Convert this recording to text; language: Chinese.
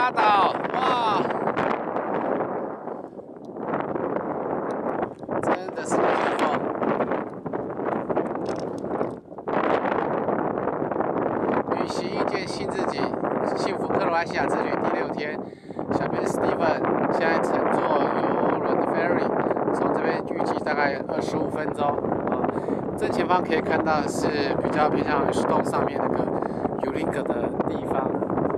大岛，哇，真的是beautiful。旅行遇见新自己，幸福克罗埃西亚之旅第6天，小编 Steven 现在乘坐游轮的 ferry， 从这边预计大概25分钟啊。正前方可以看到是比较偏向于 stone 上面那个 Ulinga 的地方。